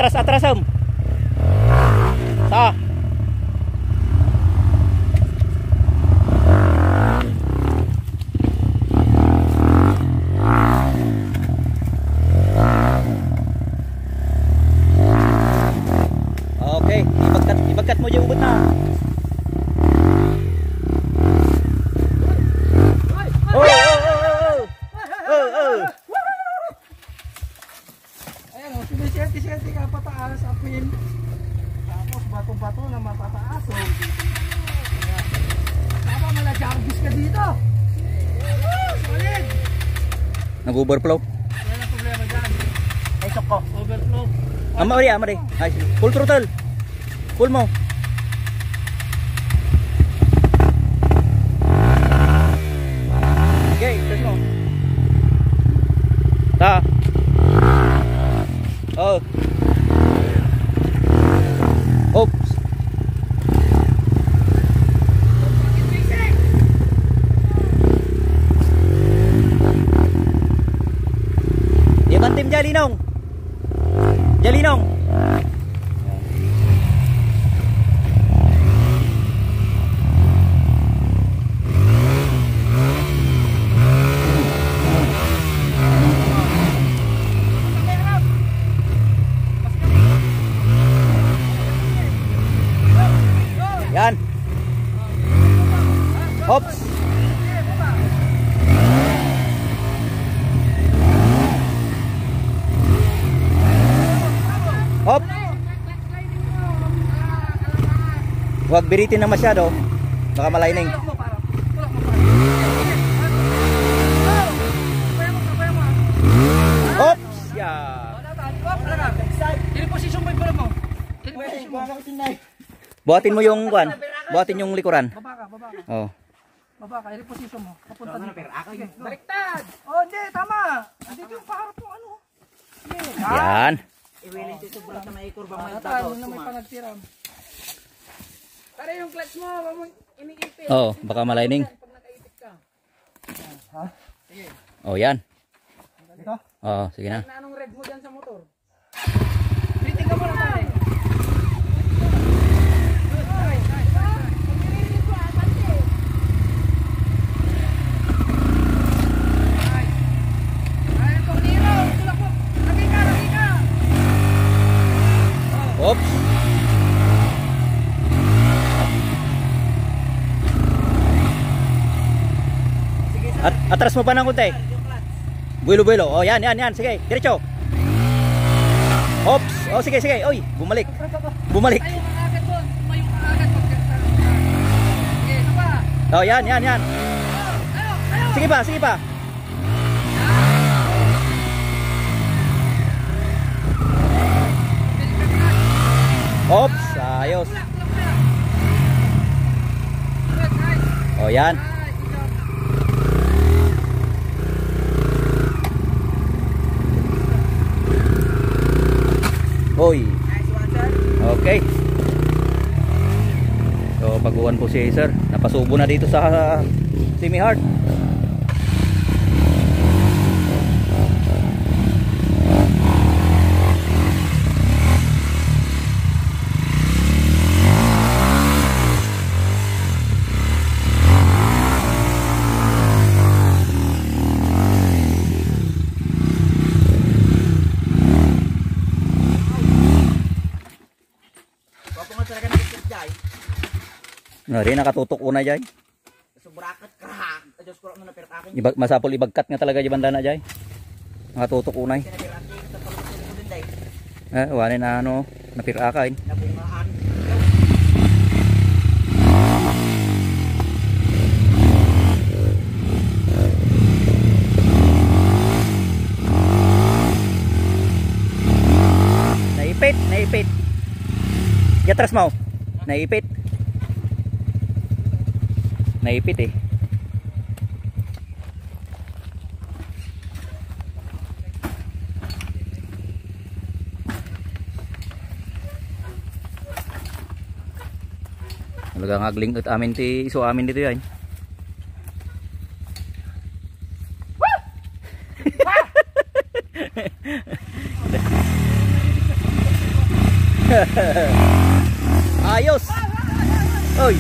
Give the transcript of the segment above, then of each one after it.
Atras, atras, Sa. Okay, ibagkat mo yung ubot na. Ayan, sinisiyente ka pataas sa pin. Tapos bato-bato na matataas. Tama, malajarbis ka dito. Solid. Nag-overflow. Wala na problema dyan. Ay, soko. Overflow. Amari. Ay, full throttle. Full mo. Okay, test mo. Ta. Oh. Oops. Dia bantim Jalinong. Jalinong. Yan. Hops. Hop. Huwag biritin na masyado. Baka malaining. Hops. Yan. Ini position mo mo. Buhatin mo yung kuan. Buhatin yung likuran. Baba ka. Oh. Baba ka, ini position mo. Papunta dito. Baliktad. Oh, hindi, tama. Andito yung paharap mo ano. Yan. Iwilin dito bulat na maikor ba may tayo na may panagtiram. Pare yung clutch mo, wag mo iniipit. Oh, baka malaining. Pag nakaipit ka. Ha? Sige. Oh, yan. Dito? Oh, sige na. Na anong red mo dyan sa motor? Briting ka muna pare. Oops. Atras mo pa ng kunti. Buelo. Oh, yan. Sige, diretso. Oops. Oh, sige. Oy, bumalik. Tayo agad doon. Tumayo ka agad. Sige, ito pa. Oh, yan. Tayo. Sige pa. Oops, ayos. Oh, yan. Hoy. Okay. So, baguhan po si Sir. Napasubo na dito sa semi-hard. Rin nakatutok una jay. Sobrakat ka. Adjust ko lang na pero akin. Masapol ibagkat nga talaga di banda na jay. Nakatutok unay. Wala na ano, napirakain. Nabungaan. Naipit. Yatras mo. Naipit eh. Talagang agling at amin ti iso amin dito yan. Ayos. Oy.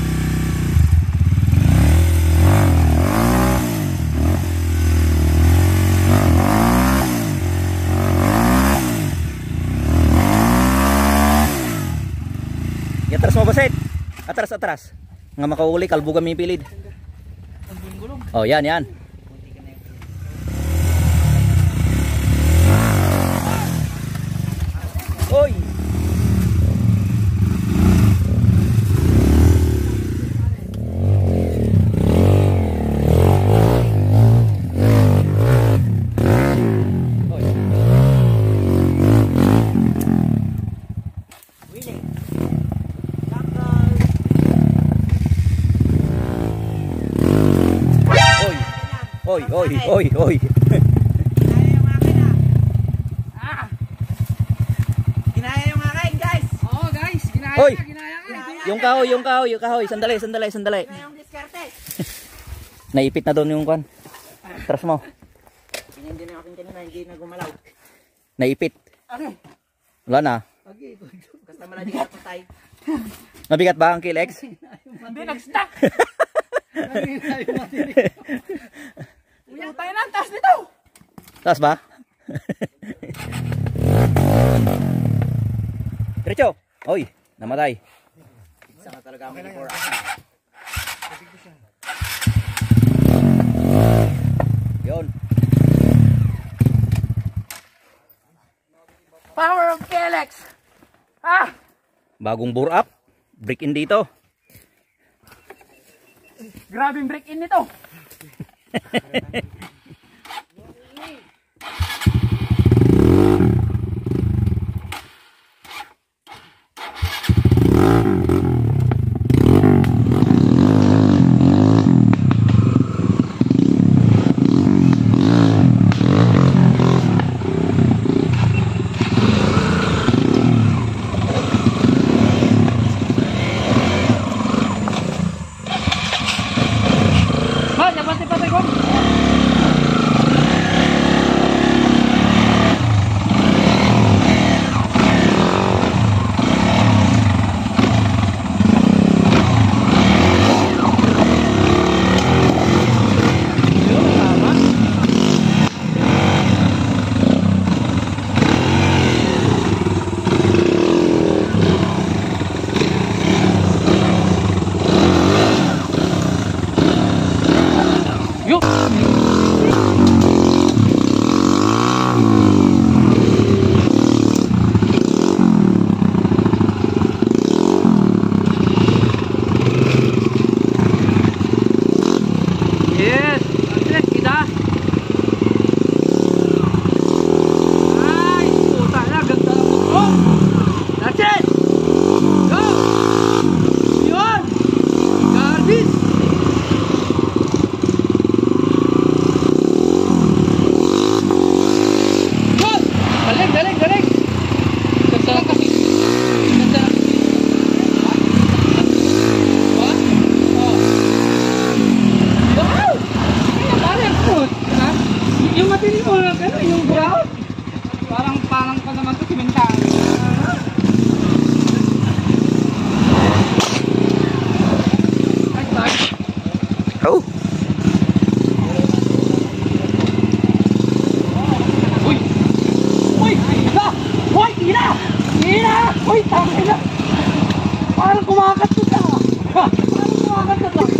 Atras mo basit. Atras, atras. Nga makauli, kalbo kami pilid. Oh, yan, yan. Oy. Oy, oy, oy, oy. Ginaya yung akin, guys. Oo guys, ginaya Hoy. nga, ginaya nga. Yung kahoy, yung kahoy, yung kahoy. Sandali, sandali, sandali. Ginaya yung diskarte. Naipit na doon yung kwan. Atras mo. Pinindi na akin kanina, hindi na gumalaw. Naipit. Okay. Wala na. Basta maladi ka patay. Mabigat ba ang kilex? Hindi, nag-stuck. Uyan tayo na, taas nito. Taas ba? Diretso. Oy, namatay. Isa ka talaga kami before. Yun. Power of KLX. Ah! Bagong bore up. Break in dito. Grabe break in nito. Ba, dapat patay ko. Yes, that's it, kita. Ay, puta na, ganda ng motor. That's it. Go. Yun. Garbis. Go. Galing, galing, galing. Ganda lang kasi. Ganda lang. What? Oh. Wow! Kaya parang fruit, ha? Yung matindi mo lang, ano, yung brown? Parang pa naman ito, simentado. Ay, bag. Oh. Uy! Uy! Ina! Uy! Ina! Ina! Uy! Tangin na! Parang kumakagat ito. Parang kumakagat ito.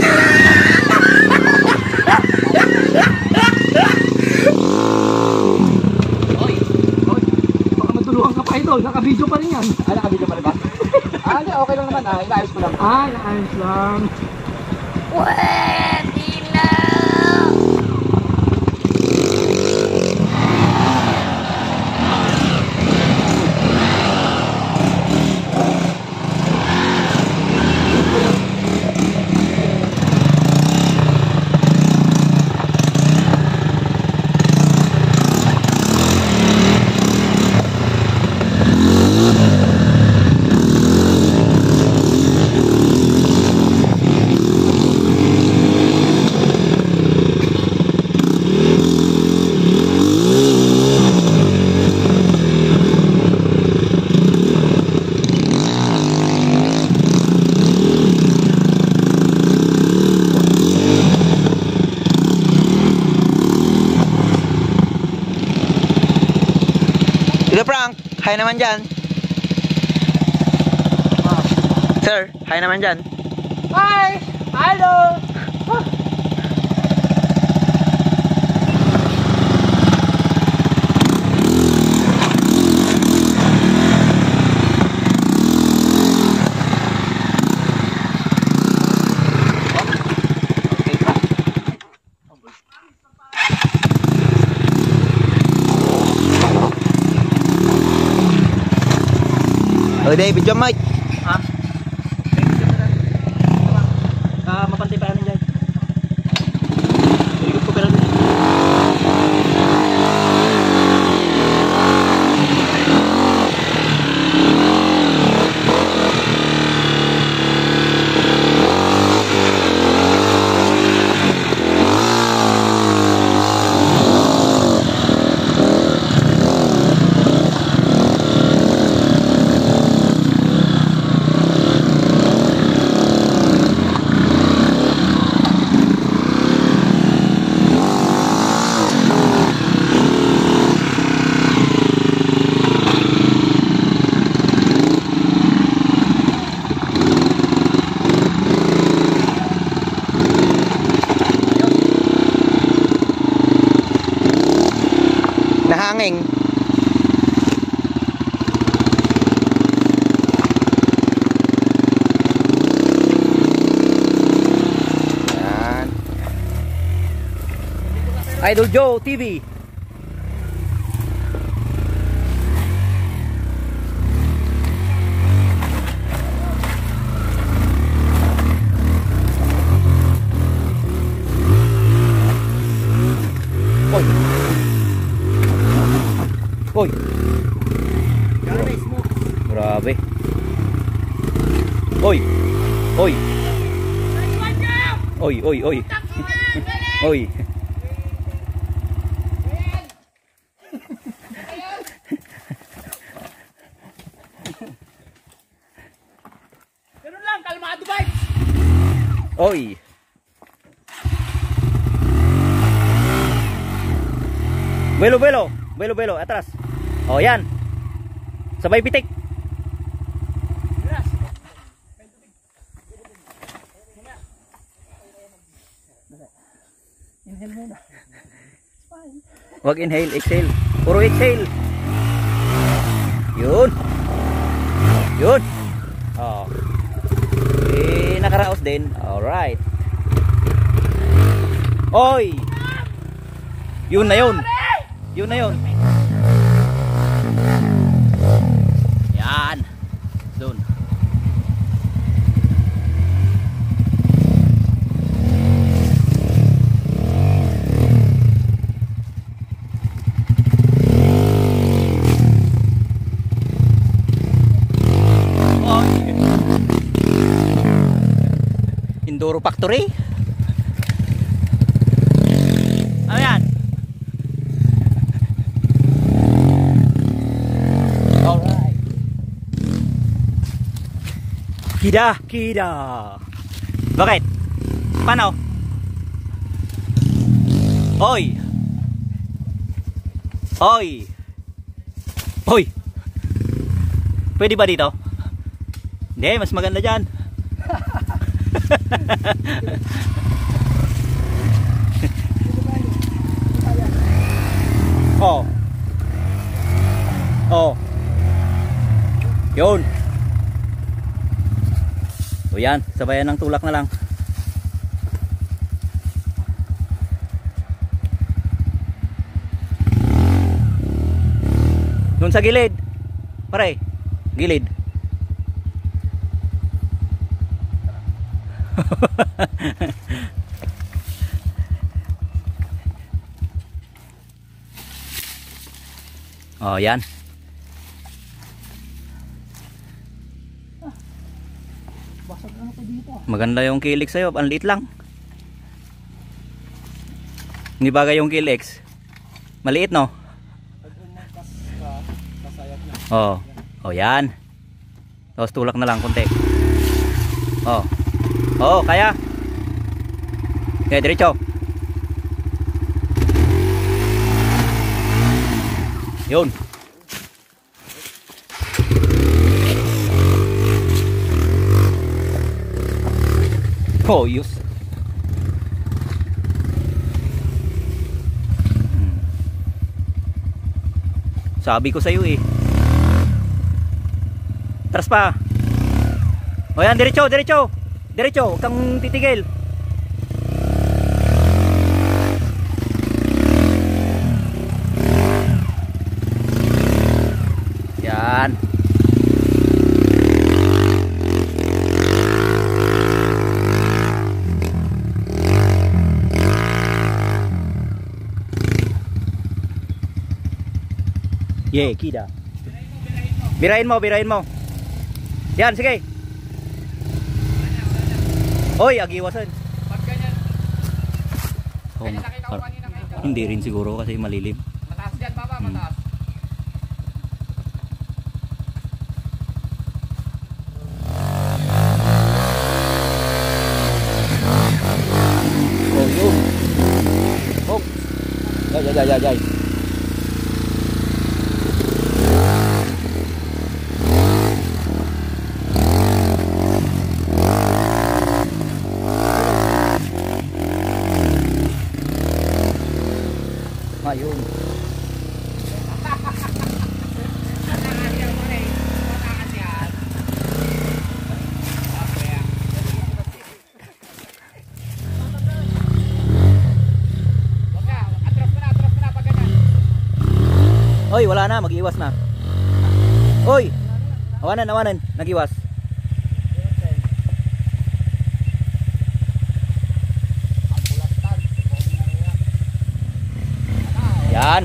Oy! Oy! Baka matulungan ka pa ito. Naka-video pa rin yan. Ah, nakabidyo pa rin ba? Hindi, okay lang naman. Inaayos ko lang. Naayos lang. Sir Frank, hi naman dyan. Sir, hi naman dyan. Hi! Hello! Oh, David, jump mic. Ha? Mapantay pa namin dyan. Ikot ko pala dun. Nahanging. Yan. Idol Joe TV. Oy. Oy. Grabe. Oy. Oy. Oy, oy, oy. Oy. Ganun lang, kalmado ba? Oy. Belo, belo. Belo, belo. Atras. Oh, yan. Sabay pitik. Inhale muna. Wag inhale, exhale. Puro exhale. Yun. Yun. Oh. Nakaraos din. Alright. Oy. Yun na yun. Yun na yun. Yan. Doon. Enduro Factory. Ano yan? Alright. Kida, kida. Bakit? Paano? Oy. Oy. Oy. Pwede ba dito? Hindi, mas maganda dyan. Oh. Oh. Yun. O yan, sabayan ng tulak na lang. Doon sa gilid. Pare, gilid. Oh, yan. Basag ano pa dito. Maganda yung Kilix sa'yo, ang liit lang. Hindi bagay yung Kilix. Maliit, no? Oh. Oh, yan. Tapos tulak na lang konti. Oh. Oh, kaya. Okay, diretso. Yun. Koyos. Sabi ko sa'yo eh. Tras pa. O yan, diretso, diretso. Diretso, huwag kang titigil. Yan. Ye, kida. Birahin mo, birahin mo. Yan, sige. Oy, agiwasan. Pag ganyan, Oh, ganyan nakita ko kanina medyo. hindi rin siguro kasi malilim. Mataas dyan, baba, mataas. Oh, yun. Oh. Yay, yay, yay, yay. Ayun. Oy, wala na, mag-iwas na. Oy. Awanan, awanan, nag-iwas. Yan.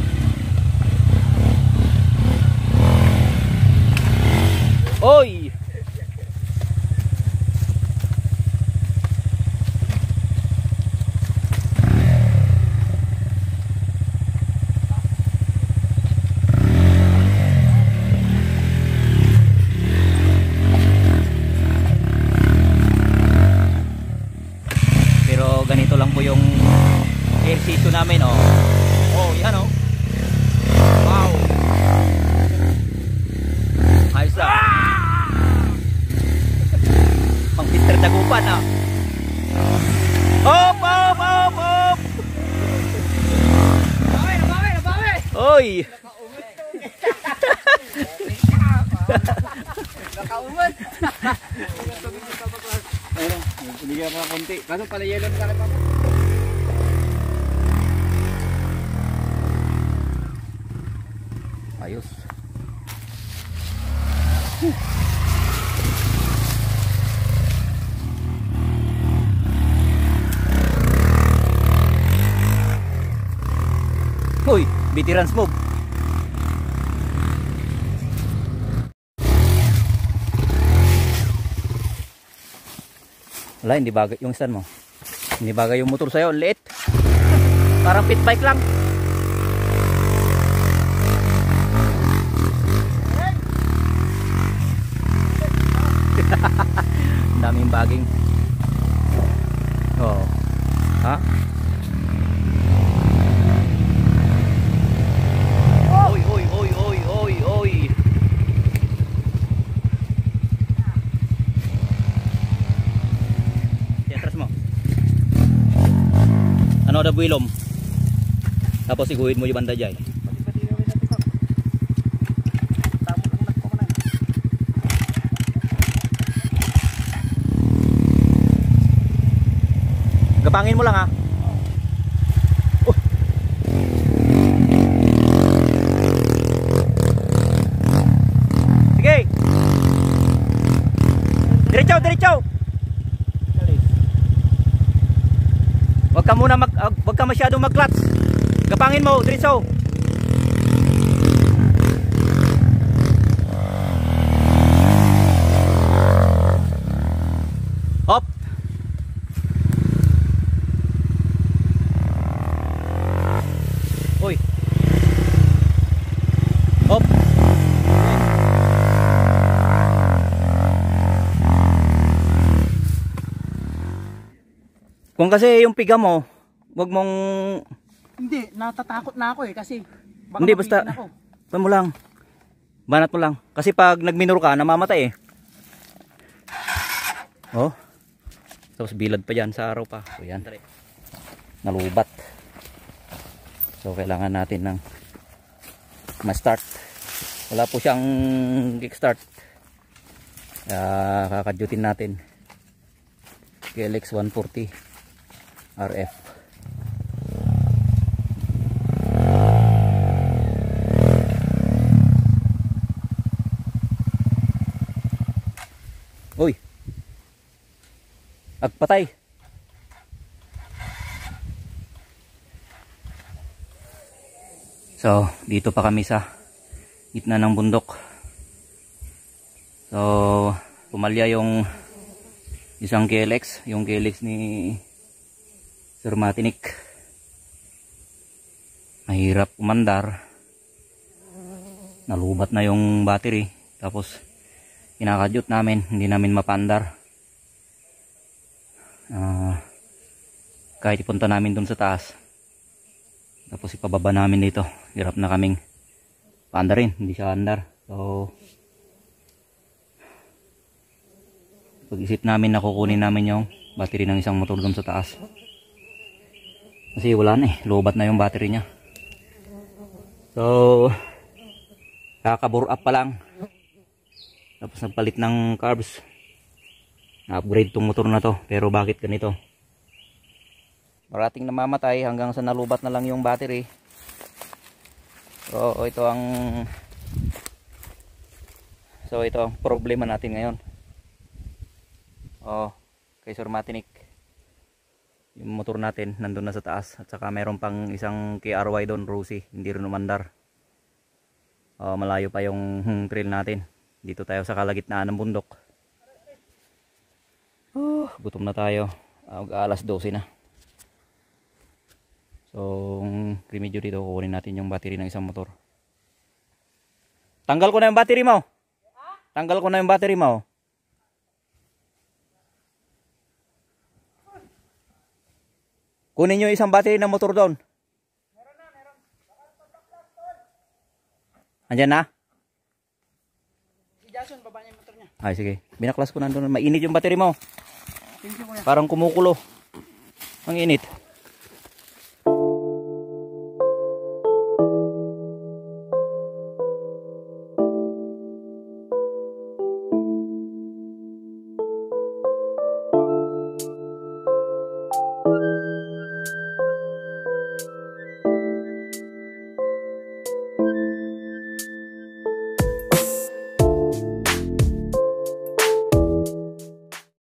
Oy. Pero ganito lang po yung ehersisyo namin, oh. Oh, yan oh. Wow. Ayos lang. Pang Mr. Dagupan ah. Hop, hop, hop, hop. Nabawi, nabawi, nabawi! Oy. Nakaumad! Ayun, bigyan ko ng konti. Kaso pala yellow na sakit ako. Ayos. Hoy, veteran smoke. Wala, hindi bagay yung stand mo. Hindi bagay yung motor sa'yo, liit. Parang pit bike lang. Ang daming baging. Oh. Ha? Oy, oy, oy, oy, oy, oy. Atras mo. Ano ada builom? Tapos iguhid mo yung banda dyan. Gapangin mo lang ha. Sige. Diretso, diretso. Wag ka masyadong mag-clutch. Gapangin mo, diretso. Hop. Uy. Hop. Kung kasi yung piga mo, wag mong Hindi, natatakot na ako eh kasi baka hindi basta mapitin ako. pan mo lang. Banat mo lang kasi pag nagminor ka namamatay eh. Oh. Tapos bilad pa yan sa araw pa. So yan, nalubat. So kailangan natin ng ma-start. Wala po siyang kickstart. Kakadyutin natin KLX 140 RF. Uy, agpatay. So dito pa kami sa gitna ng bundok. So pumalya yung isang KLX, yung KLX ni Sir Matinik. Mahirap umandar. Nalubat na yung battery. Tapos kinakadyot namin, hindi namin mapandar. Kahit ipunta namin dun sa taas, tapos ipababa namin dito, hirap na kaming paandarin, hindi siya andar. So pag-isip namin na kukunin namin yung battery ng isang motor dun sa taas, kasi wala na lubat na yung battery nya. So kakabore up pa lang, tapos nagpalit ng carbs, na-upgrade tong motor na to. Pero bakit ganito? Parating namamatay hanggang sa nalubat na lang yung battery. So ito ang problema natin ngayon. Kay Sir Matinik, yung motor natin nandun na sa taas, at saka meron pang isang KRY doon, Rosie, hindi rin umandar. Malayo pa yung trail natin. Dito tayo sa kalagitnaan ng bundok. Gutom na tayo. Alas 12 na. So remedyo dito, kukunin natin yung battery ng isang motor. Tanggal ko na yung battery mo. Tanggal ko na yung battery mo. Kunin nyo isang battery ng motor doon. Andyan na? Jason, baba niya yung motor niya. Ay, sige. Binaklas ko nandun. Mainit yung battery mo. Thank you, kuya. Parang kumukulo. Ang init.